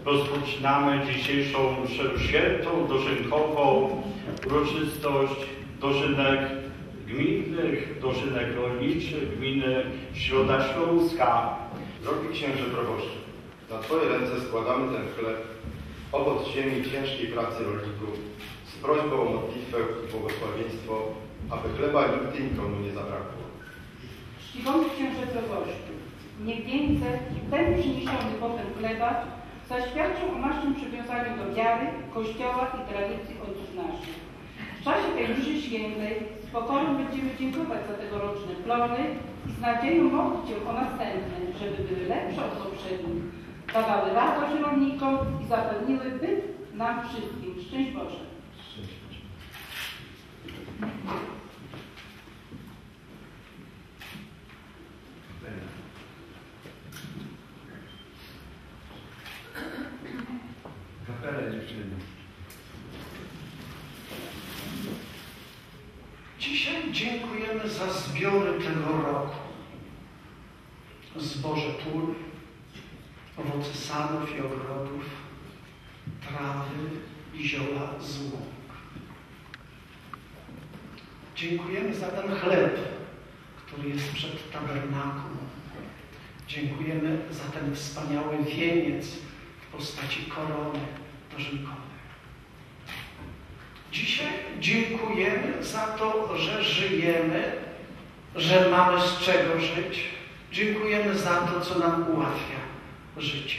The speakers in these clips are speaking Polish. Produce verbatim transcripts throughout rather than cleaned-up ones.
rozpoczynamy dzisiejszą mszę świętą, dożynkową, uroczystość dożynek gminnych, dożynek rolniczych gminy Środa Śląska. Drogi księże proboszczu, na Twoje ręce składamy ten chleb, owoc ziemi ciężkiej pracy rolników, z prośbą o modlitwę i błogosławieństwo, aby chleba nigdy nikomu nie zabrakło. Czcigodny księże proboszczu, niech wieńce, ten przyniesiony potem chleba, zaświadczą o naszym przywiązaniu do wiary, Kościoła i tradycji ojców naszych. W czasie tej mszy świętej z pokorą będziemy dziękować za tegoroczne plony i z nadzieją modlić się o następne, żeby były lepsze od poprzednich, dawały radość rolnikom i zapewniły byt nam wszystkim. Szczęść Boże! Kapelę dziewczyny. Dzisiaj dziękujemy za zbiory tego roku. Zboże pól, owoce sadów i ogrodów, trawy i zioła z łąk. Dziękujemy za ten chleb, który jest przed tabernakum. Dziękujemy za ten wspaniały wieniec w postaci korony dożynkowej. Dzisiaj dziękujemy za to, że żyjemy, że mamy z czego żyć. Dziękujemy za to, co nam ułatwia życie.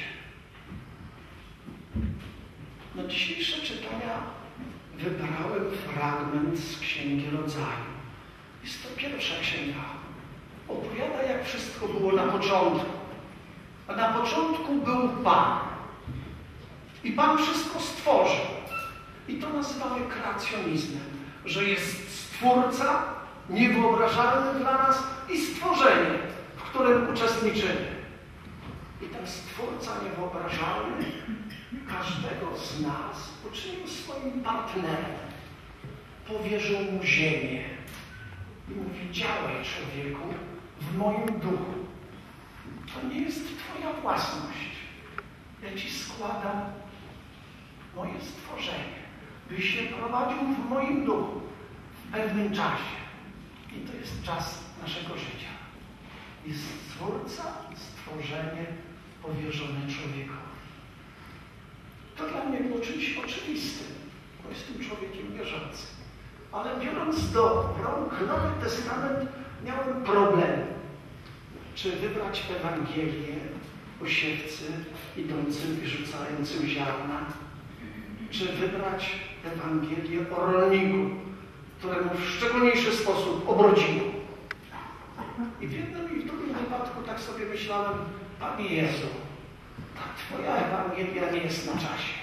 Na dzisiejsze czytania wybrałem fragment z Księgi Rodzaju. Jest to pierwsza księga. Opowiada, jak wszystko było na początku. A na początku był Pan. I Pan wszystko stworzył. I to nazywamy kreacjonizmem, że jest Stwórca niewyobrażalny dla nas i stworzenie, w którym uczestniczymy. I ten Stwórca niewyobrażalny każdego z nas uczynił swoim partnerem. Powierzył mu ziemię i mówi: działaj, człowieku, w moim duchu. To nie jest Twoja własność. Ja Ci składam moje stworzenie, byś je prowadził w moim duchu w pewnym czasie. I to jest czas naszego życia. Jest Stwórca, stworzenie powierzone człowiekowi. To dla mnie było czymś oczywistym, bo jestem człowiekiem wierzącym. Ale biorąc do rąk Nowy Testament, miałem problem. Czy wybrać Ewangelię o siewcy idącym i rzucającym ziarna, czy wybrać Ewangelię o rolniku, któremu w szczególniejszy sposób obrodziło. I w jednym i w drugim wypadku tak sobie myślałem: Panie Jezu, ta Twoja Ewangelia nie jest na czasie.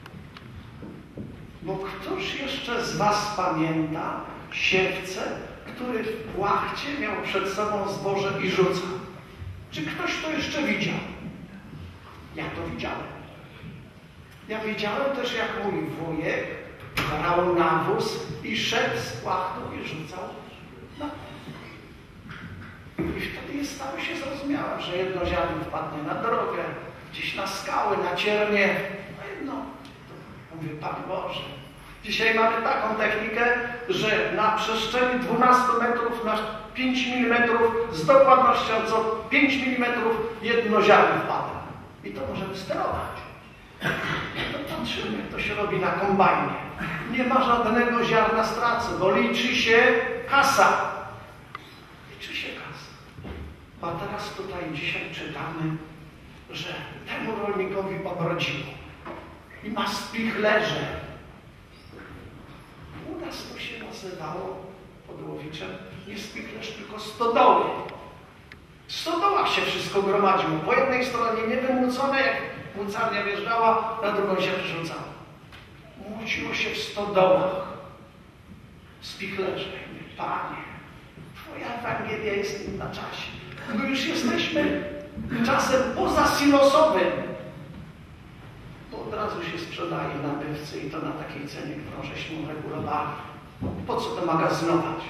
Bo któż jeszcze z Was pamięta siewcę, który w płachcie miał przed sobą zboże i rzucał? Czy ktoś to jeszcze widział? Ja to widziałem. Ja widziałem też, jak mój wujek brał nawóz i szedł z płachtą i rzucał. No. I wtedy stało się zrozumiałe, że jedno ziarno wpadnie na drogę, gdzieś na skały, na ciernie, a jedno. Mówię: Panie Boże, dzisiaj mamy taką technikę, że na przestrzeni dwunastu metrów na pięć milimetrów z dokładnością co pięć milimetrów jedno ziarno wpada. I to możemy sterować. To patrzymy, jak to się robi na kombajnie. Nie ma żadnego ziarna stracy, bo liczy się kasa. Liczy się kasa. A teraz tutaj dzisiaj czytamy, że temu rolnikowi obrodziło. I ma spichlerze. U nas to się nazywało pod Łowiczem nie spichlerz, tylko stodoły. W stodołach się wszystko gromadziło. Po jednej stronie niewymłócone, jak młócarnia wjeżdżała, na drugą się przerzucała. Młóciło się w stodołach. Spichlerze. Panie, Twoja Ewangelia jest na czasie. My już jesteśmy czasem pozasilosowym. Bo od razu się sprzedaje nabywcy i to na takiej cenie, którą żeśmy uregulowali. Po co to magazynować?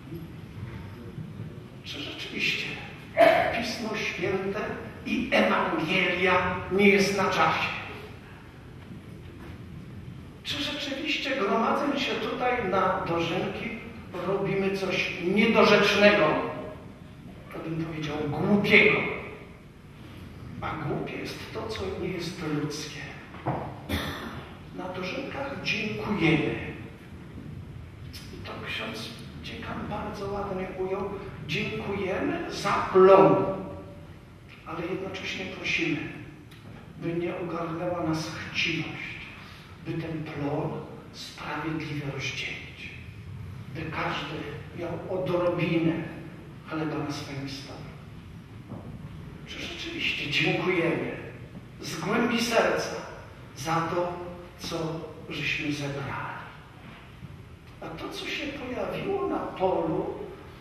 Czy rzeczywiście Pismo Święte i Ewangelia nie jest na czasie? Czy rzeczywiście gromadzeń się tutaj na dożynki robimy coś niedorzecznego, to bym powiedział głupiego. A głupie jest to, co nie jest ludzkie. Na dożynkach dziękujemy. I to ksiądz dziekan bardzo ładnie ujął. Dziękujemy za plon, ale jednocześnie prosimy, by nie ogarnęła nas chciwość, by ten plon sprawiedliwie rozdzielić, by każdy miał odrobinę chleba na swoim stole. Czy rzeczywiście dziękujemy z głębi serca za to, co żeśmy zebrali? A to, co się pojawiło na polu,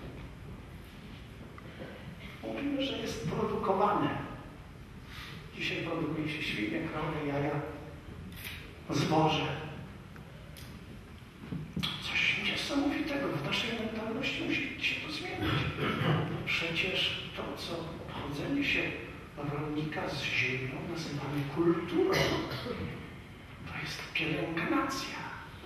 mówimy, że jest produkowane. Dzisiaj produkuje się świnie, krowy, jaja, zboże. Coś niesamowitego w naszej mentalności musi się to zmienić. Przecież to, co obchodzenie się rolnika z ziemią nazywamy kulturą, to jest pielęgnacja.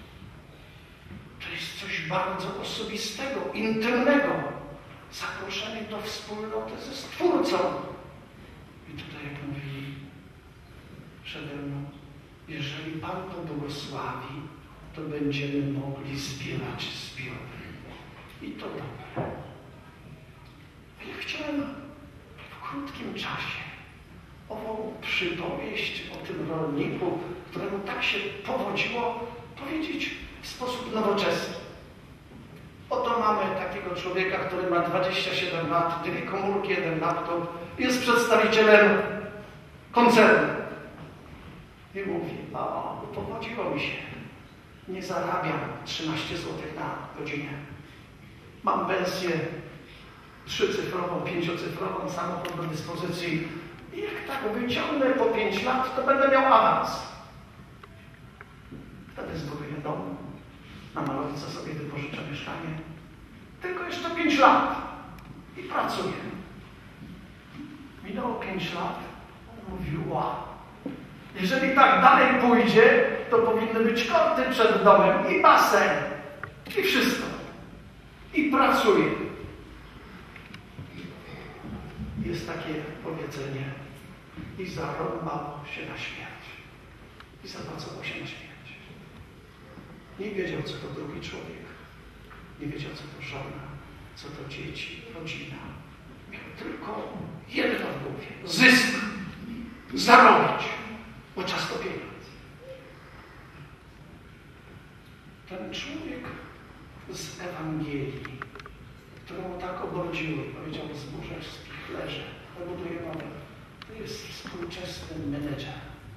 To jest coś bardzo osobistego, intymnego. Zaproszenie do wspólnoty ze Stwórcą. I tutaj, jak mówili przede mną, jeżeli Pan pobłogosławi, to będziemy mogli zbierać zbiory. I to dobre. Ja chciałem w krótkim czasie ową przypowieść o tym rolniku, któremu tak się powodziło, powiedzieć w sposób nowoczesny. Oto mamy takiego człowieka, który ma dwadzieścia siedem lat, dwie komórki, jeden laptop, jest przedstawicielem koncernu. I mówi, a powodziło mi się. Nie zarabiam trzynaście złotych na godzinę. Mam pensję trzycyfrową, pięciocyfrową, samochód do dyspozycji. I jak tak wyciągnę po pięć lat, to będę miał awans. Wtedy zbuduję dom. Na malowce sobie wypożyczę mieszkanie. Tylko jeszcze pięć lat. I pracuję. Minęło pięć lat. On mówił, wow. Jeżeli tak dalej pójdzie, to powinny być korty przed domem i basen. I wszystko. I pracuję. Jest takie powiedzenie. I zarąbało się na śmierć. I zapracował się na śmierć. Nie wiedział, co to drugi człowiek. Nie wiedział, co to żona, co to dzieci, rodzina. Miał tylko jedno w głowie. Zysk. Zarobić. Bo czas to pieniądz. Ten człowiek z Ewangelii, któremu tak obrodziły, powiedział zburzę z spichlerze, buduje nowe. To jest współczesny menedżer,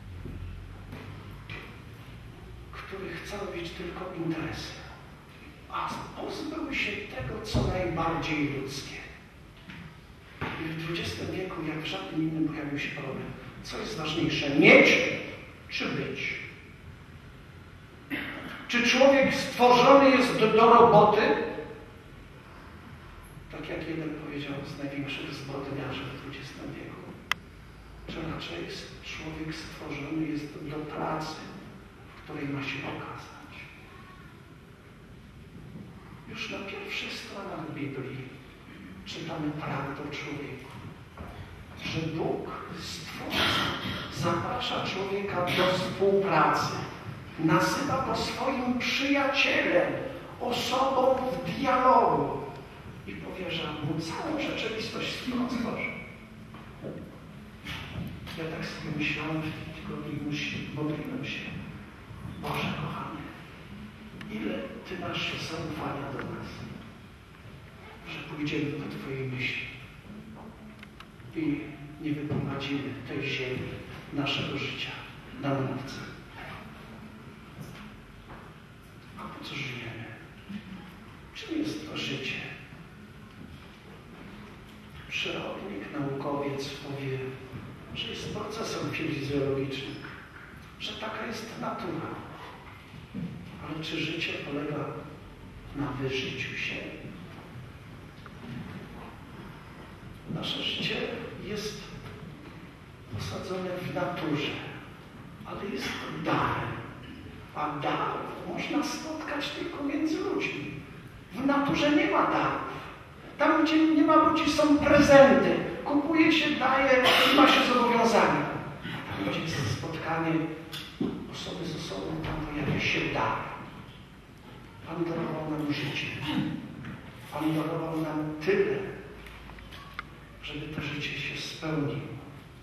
który chce robić tylko interesy, a pozbył się tego, co najbardziej ludzkie. I w dwudziestym wieku, jak w żadnym innym, pojawił się problem. Co jest ważniejsze? Mieć czy być? Czy człowiek stworzony jest do, do roboty? Tak jak jeden powiedział z największych zbrodniarzy w dwudziestym wieku. Czy raczej człowiek stworzony jest do pracy, w której ma się okazać? Już na pierwszych stronach Biblii czytamy prawdę o człowieku. Że Bóg, Stwórca, zaprasza człowieka do współpracy. Nazywa go swoim przyjacielem, osobą w dialogu i powierza mu całą rzeczywistość, z kim on stworzył. Ja tak sobie myślałem w tym tygodniu, modliłem się. Boże kochany, ile Ty masz zaufania do nas, że pójdziemy po Twojej myśli i nie wyprowadzimy tej ziemi naszego życia na mówce. A po co żyjemy? Czym jest to życie? Przyrodnik, naukowiec powie, że jest procesem fizjologicznym, że taka jest natura. Ale czy życie polega na wyżyciu się? Nasze życie jest osadzone w naturze, ale jest darem. A darów można spotkać tylko między ludźmi. W naturze nie ma darów. Tam, gdzie nie ma ludzi, są prezenty. Kupuje się, daje i ma się zobowiązania. A tam, gdzie jest spotkanie osoby ze sobą, tam pojawia się dar. Pan darował nam życie. Pan darował nam tyle, żeby to życie się spełniło.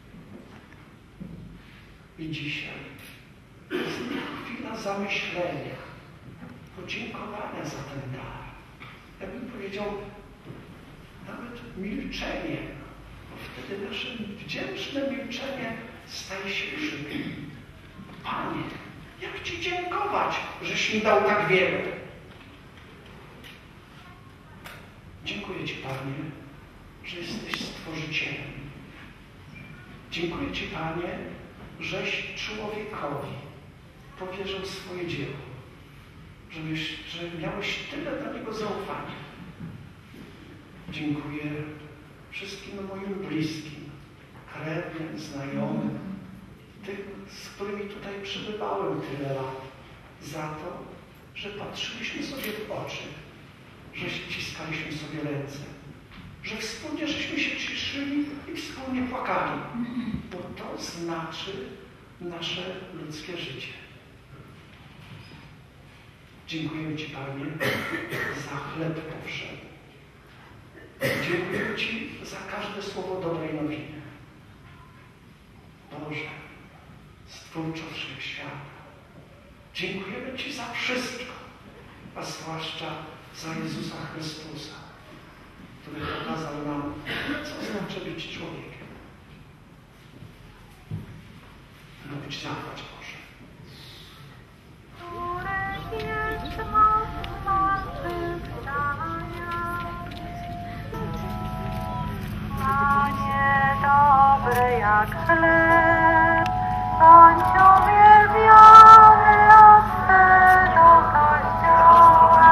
I dzisiaj jest chwila zamyślenia, podziękowania za ten dar. Ja bym powiedział, nawet milczenie, bo wtedy nasze wdzięczne milczenie staje się krzykiem. Panie, jak Ci dziękować, żeś mi dał tak wiele? Dziękuję Ci, Panie, że jesteś Stworzycielem. Dziękuję Ci, Panie, żeś człowiekowi powierzył swoje dzieło, żebyś, że miałeś tyle do niego zaufania. Dziękuję wszystkim moim bliskim, krewnym, znajomym, tym, z którymi tutaj przebywałem tyle lat, za to, że patrzyliśmy sobie w oczy, że ściskaliśmy sobie ręce, że wspólnie żeśmy się cieszyli i wspólnie płakali, bo to znaczy nasze ludzkie życie. Dziękuję Ci, Panie, za chleb powszedni. Dziękuję Ci za każde słowo dobrej nowiny. Boże, Stwórco Wszechświata, dziękujemy Ci za wszystko, a zwłaszcza za Jezusa Chrystusa, który pokazał nam, co znaczy być człowiekiem. No być zachwać, Boże. Panie dobry jak chleb, bądź uwielbiony od tego Kościoła.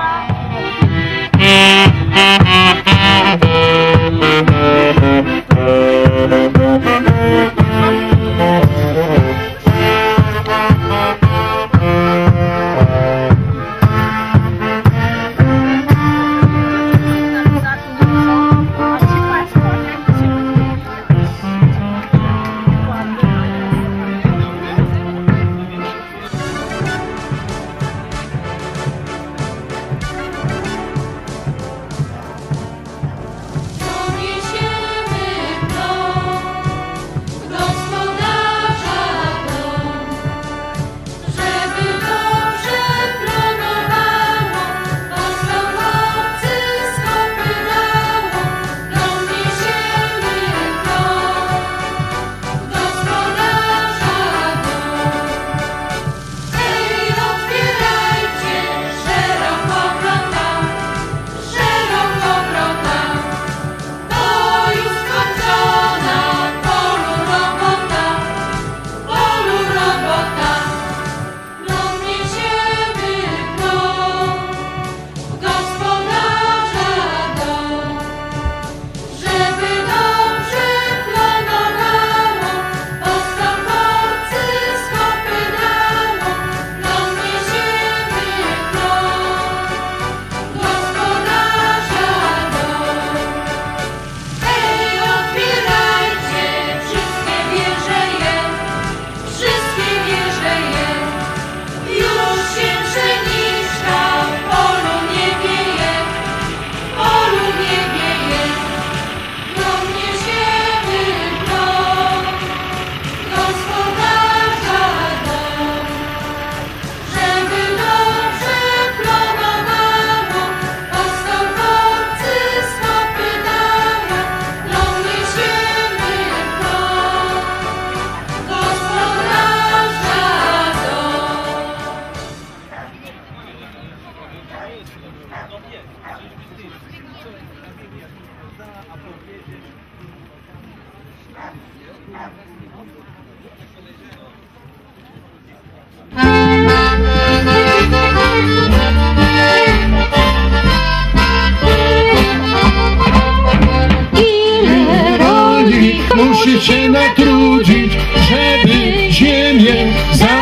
Ile rolnik musi się natrudzić, żeby ziemię zaorać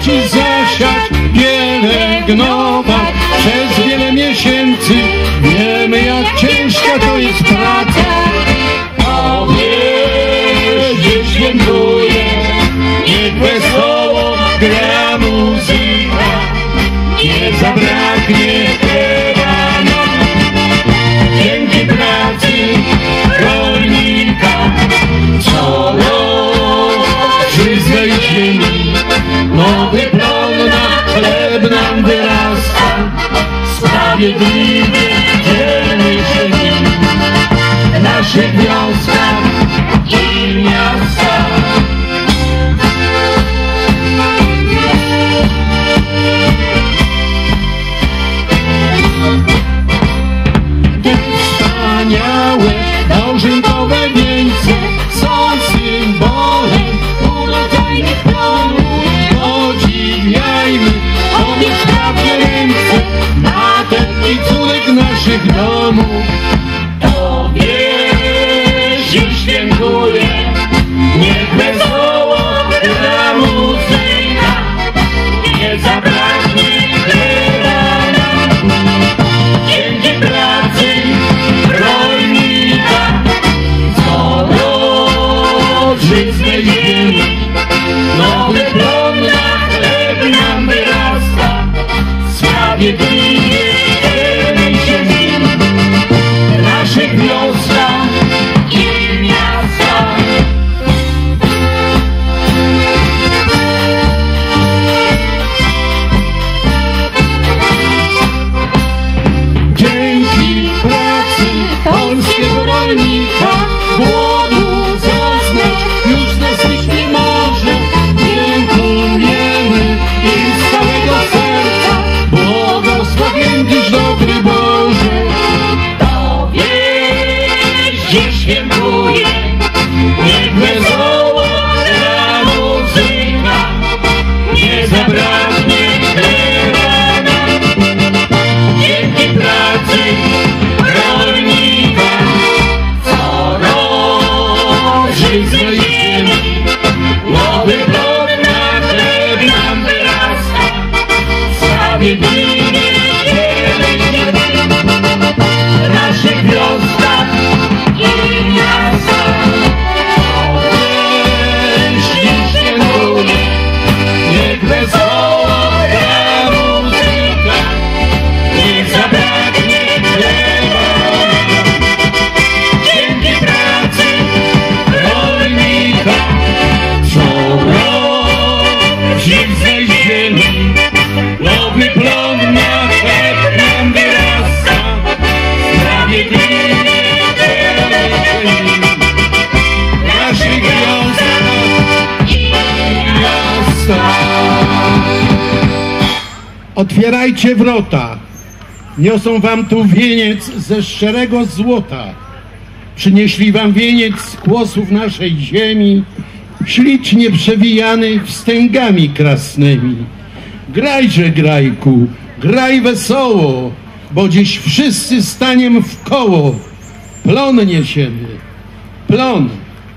Ci zasiać pielęgnować przez wiele miesięcy. Wiemy, jak ciężka to jest praca. O wiezie świętuje, niech wesoło gra muzyka, nie zabraknie chleba nam. Dzięki pracy rolnika, co loży z tej ziemi, nowy plon na chleb nam wyrasta. Sprawiedliwy dzielny się nim w naszych wioskach i miastach. Te wspaniałe dożynkowe wieńce są symbolem urodzajnych plonów. Podziwiajmy obie sprawne ręce matek i córek naszych domów. To wieś świętuje, niech wesoło gra muzyka, nie zabraknie chleba nam. Dzięki pracy rolnika, co rodzi z tej ziemi, nowy plon na chleb nam wyrasta. Sprawiedliwie dzielmy się nim w naszych wioskach i miastach. Dzięki pracy polskiego rolnika głodu zaznać już nas nikt nie może. Dziękujemy i z całego serca błogosławieńczyś dobry Boże. To wieś świętuje, niech wesoło gra muzyka, nie zabraknie chleba nam. Dzięki pracy rolnika, co rodzi z tej ziemi, nowy plon na chleb nam wyrasta. Sprawiedliwie dzielmy się nim w naszych wioskach i miastach. Wieś świętuje, niech wesoło gra muzyka, nie zabraknie chleba nam. Dzięki pracy rolnika, co rodzi z tej ziemi, nowy plon na chleb nam wyrasta. Sprawiedliwie dzielmy się nim w naszych wioskach i miastach. Otwierajcie wrota, niosą wam tu wieniec ze szczerego złota. Przynieśli wam wieniec z kłosów naszej ziemi, ślicznie przewijany wstęgami krasnymi. Grajże, grajku, graj wesoło, bo dziś wszyscy staniem w koło. Plon niesiemy, plon.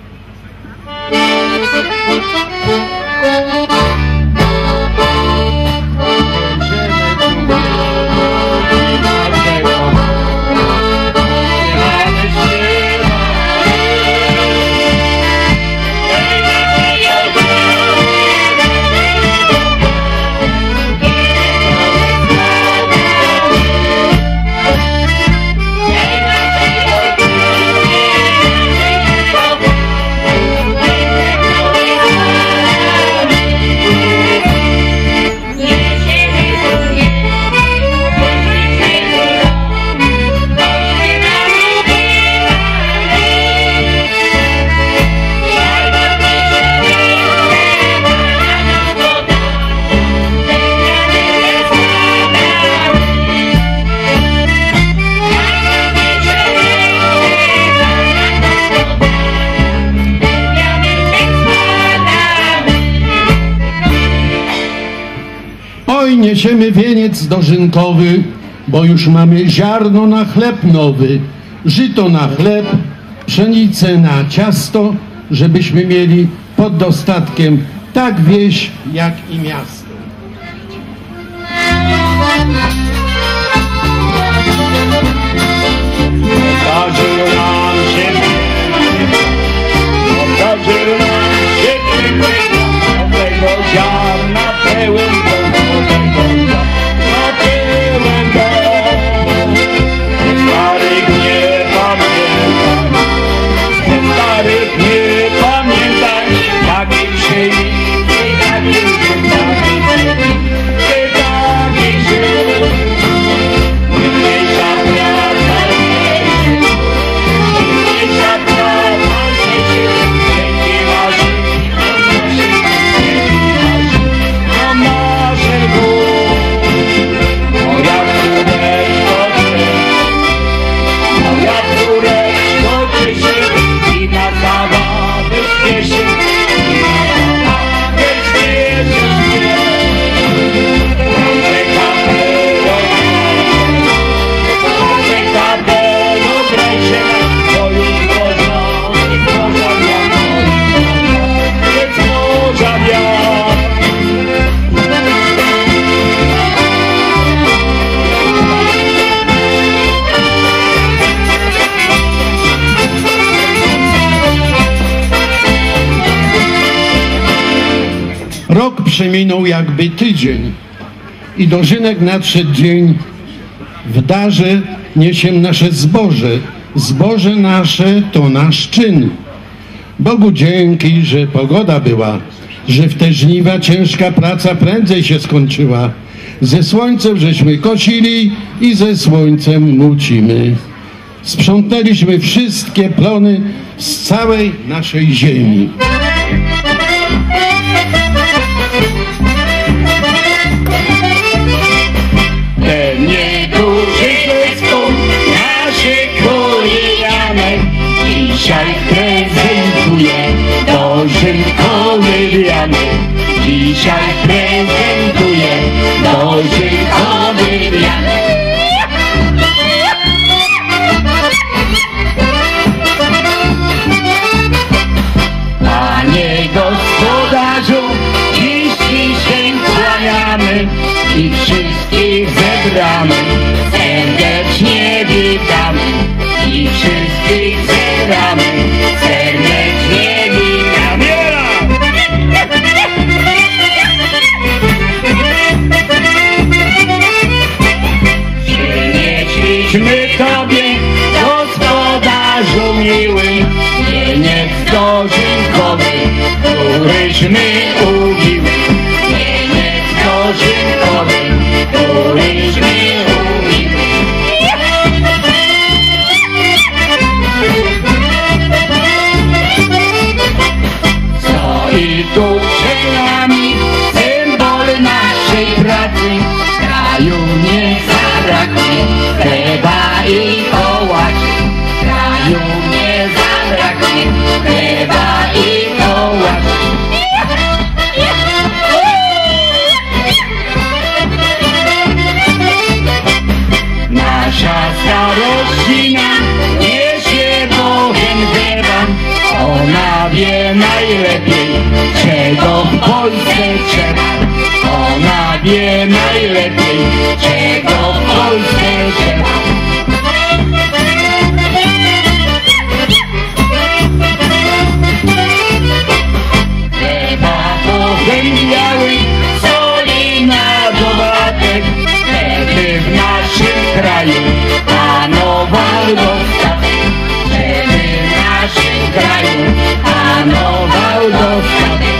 Oj, niesiemy wieniec dożynkowy, bo już mamy ziarno na chleb nowy, żyto na chleb, pszenicę na ciasto, żebyśmy mieli pod dostatkiem tak wieś, jak i miasto. Okaże nam się, okaże nam się nowego ziarna pełen dom, nowego ziarna pełen dom. Starych nie pamiętaj, starych nie pamiętaj, takiej pszenicy, takiej ziemi, takiej ziemi. Mniejsza praca, mniejsza praca, dzięki marzy, no marzy Bóg. Moja córeczko, moja córeczko, ty się i na zabawę śpieszy, i na zabawę śpieszy. Rok przeminął jakby tydzień i dożynek nadszedł dzień. W darze niesiem nasze zboże, zboże nasze to nasz czyn. Bogu dzięki, że pogoda była, że w te żniwa ciężka praca prędzej się skończyła. Ze słońcem żeśmy kosili i ze słońcem mucimy. Sprzątnęliśmy wszystkie plony z całej naszej ziemi. Ten nieduży zespół naszych Janek dzisiaj prezentuje dożynkowy wianek. Dzisiaj prezentuje dożynkowy wianek. Panie gospodarzu, dziś się kłaniamy i wszystkich zebramy, serdecznie witamy. I wszystkich zebramy, serdecznie witamy. Przynieśliśmy Tobie, gospodarzu miły, wieniec dożynkowy, któryśmy ubiły. Wieniec dożynkowy, któryśmy ubiły. I tu przed nami symbol naszej pracy, kraju nie zabraknie chleba i kołaczy. Kraju nie zabraknie chleba i kołaczy. Nasza starościna niesie bowiem chleba, ona wie najlepiej, czego w Polsce trzeba. Ona wie najlepiej, czego w Polsce trzeba. Chleba powędniały, soli na dodatek, wtedy w naszym kraju panował dostatek. Wtedy w naszym kraju panował dostatek.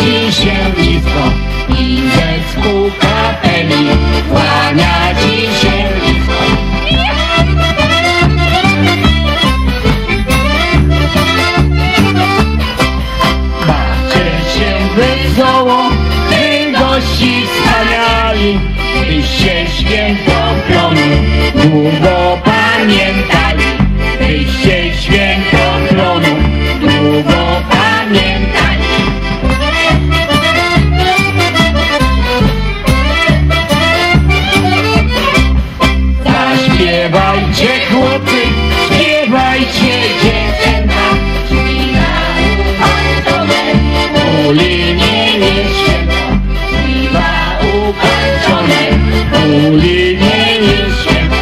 Ci się nisko i zespół kapeli kłania Ci się nisko. Bawcie się wesoło, wy gości wspaniali, byście święto plonu długo pamiętali. Byście święto plonu długo pamiętali. Zaśpiewajcie chłopcy, śpiewajcie dziewczęta, śpina ukończone, u linie jest święto. Śpina ukończone, u linie jest święto.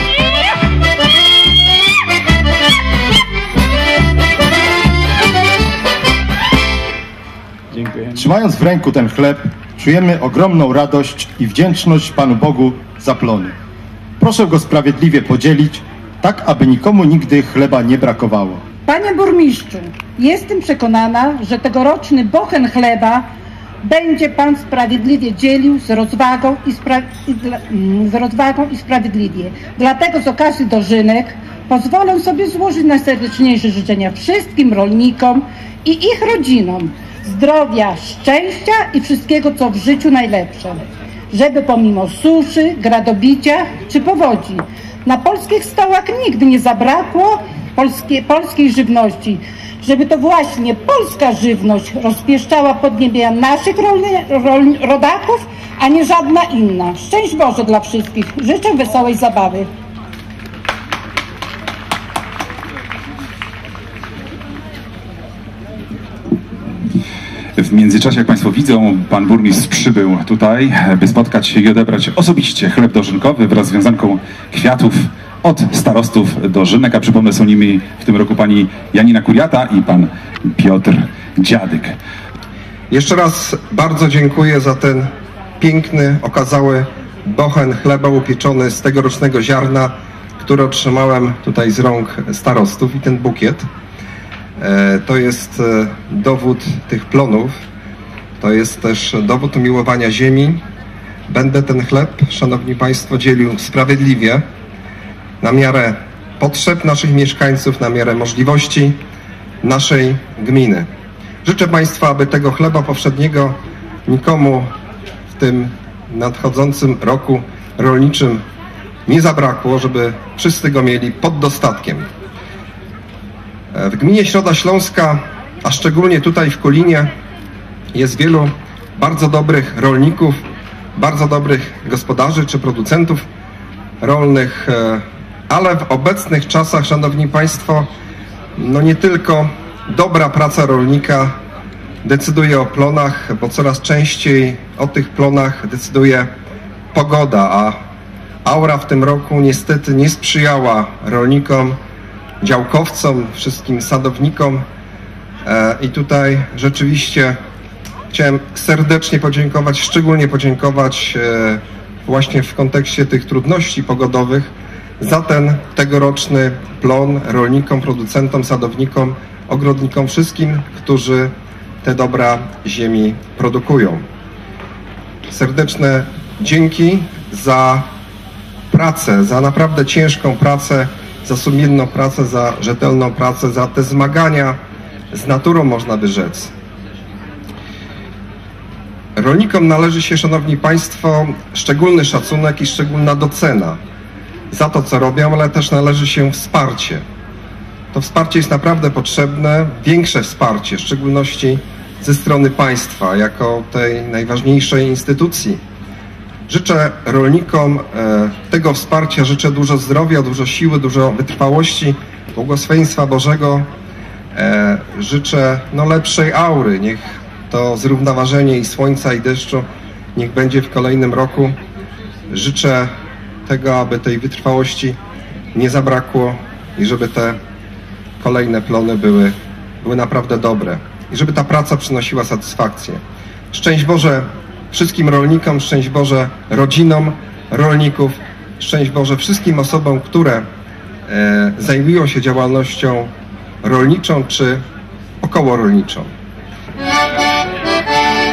Dziękuję. Trzymając w ręku ten chleb, czujemy ogromną radość i wdzięczność Panu Bogu za plony. Proszę go sprawiedliwie podzielić, tak aby nikomu nigdy chleba nie brakowało. Panie burmistrzu, jestem przekonana, że tegoroczny bochen chleba będzie Pan sprawiedliwie dzielił z rozwagą i, spra i dla, mm, z rozwagą i sprawiedliwie. Dlatego z okazji dożynek pozwolę sobie złożyć najserdeczniejsze życzenia wszystkim rolnikom i ich rodzinom zdrowia, szczęścia i wszystkiego, co w życiu najlepsze. Żeby pomimo suszy, gradobicia czy powodzi na polskich stołach nigdy nie zabrakło polskie, polskiej żywności. Żeby to właśnie polska żywność rozpieszczała podniebia naszych rolni, rol, rodaków, a nie żadna inna. Szczęść Boże dla wszystkich. Życzę wesołej zabawy. W międzyczasie, jak Państwo widzą, Pan Burmistrz przybył tutaj, by spotkać się i odebrać osobiście chleb dożynkowy wraz z wiązanką kwiatów od starostów dożynek, a przypomnę, są nimi w tym roku pani Janina Kuriata i pan Piotr Dziadyk. Jeszcze raz bardzo dziękuję za ten piękny, okazały bochen chleba upieczony z tegorocznego ziarna, który otrzymałem tutaj z rąk starostów, i ten bukiet. To jest dowód tych plonów, to jest też dowód umiłowania ziemi. Będę ten chleb, Szanowni Państwo, dzielił sprawiedliwie, na miarę potrzeb naszych mieszkańców, na miarę możliwości naszej gminy. Życzę Państwa, aby tego chleba powszedniego nikomu w tym nadchodzącym roku rolniczym nie zabrakło, żeby wszyscy go mieli pod dostatkiem. W gminie Środa Śląska, a szczególnie tutaj w Kulinie, jest wielu bardzo dobrych rolników, bardzo dobrych gospodarzy czy producentów rolnych, ale w obecnych czasach, Szanowni Państwo, no nie tylko dobra praca rolnika decyduje o plonach, bo coraz częściej o tych plonach decyduje pogoda, a aura w tym roku niestety nie sprzyjała rolnikom, działkowcom, wszystkim sadownikom i tutaj rzeczywiście chciałem serdecznie podziękować, szczególnie podziękować właśnie w kontekście tych trudności pogodowych za ten tegoroczny plon rolnikom, producentom, sadownikom, ogrodnikom, wszystkim, którzy te dobra ziemi produkują. Serdeczne dzięki za pracę, za naprawdę ciężką pracę, za sumienną pracę, za rzetelną pracę, za te zmagania z naturą, można by rzec. Rolnikom należy się, Szanowni Państwo, szczególny szacunek i szczególna docena za to, co robią, ale też należy się wsparcie. To wsparcie jest naprawdę potrzebne, większe wsparcie, w szczególności ze strony państwa, jako tej najważniejszej instytucji. Życzę rolnikom tego wsparcia, życzę dużo zdrowia, dużo siły, dużo wytrwałości, błogosławieństwa Bożego. Życzę no, lepszej aury, niech to zrównoważenie i słońca, i deszczu niech będzie w kolejnym roku. Życzę tego, aby tej wytrwałości nie zabrakło i żeby te kolejne plony były, były naprawdę dobre i żeby ta praca przynosiła satysfakcję. Szczęść Boże wszystkim rolnikom, szczęść Boże rodzinom rolników, szczęść Boże wszystkim osobom, które e, zajmują się działalnością rolniczą czy okołorolniczą.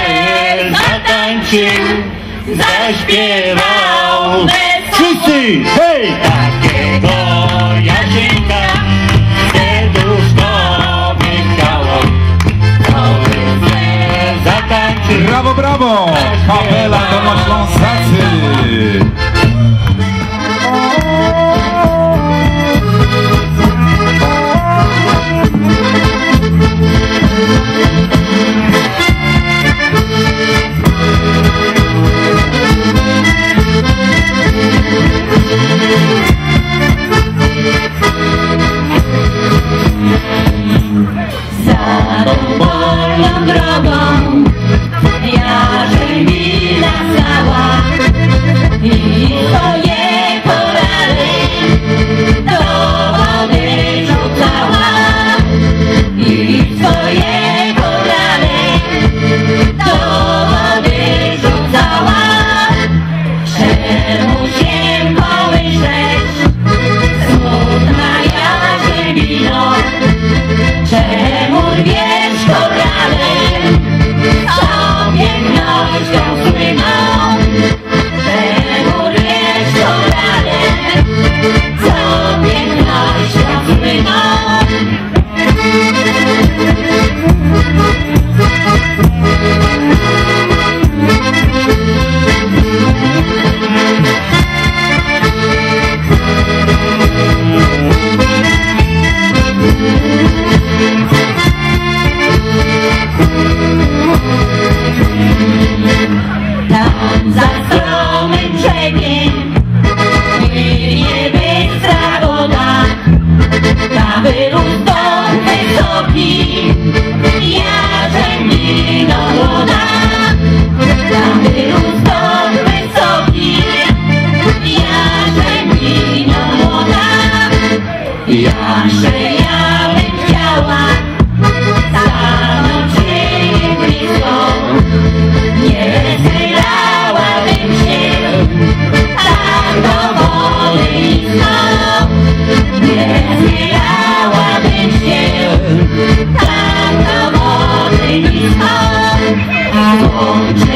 wesel zatańczył, zaśpiewał. Wszyscy, hej! Takiego Jasieńka serduszko by chciało, to wesel zatańczył. Brawo, brawo! Kapela Dolnoślązacy! Za tą wolną drogą Jarzębina stała i swoje korale do wody rzucała, i swoje korale do wody rzucała. Czemu się kołyszesz, smutna Jarzębino? Czemu rwiesz korale, co pięknością słyną? Czemu rwiesz korale, co pięknością słyną? Tam za stromym brzegiem płynie bystra woda, tam wyrósł dom wysoki, Jarzębino młoda. Tam wyrósł dom wysoki, Jarzębino młoda. Jasze ja bym chciała stanąć jej blisko, nie zchylałabym się tak do wody nisko, nie zchylałabym się tak do wody nisko. Łącze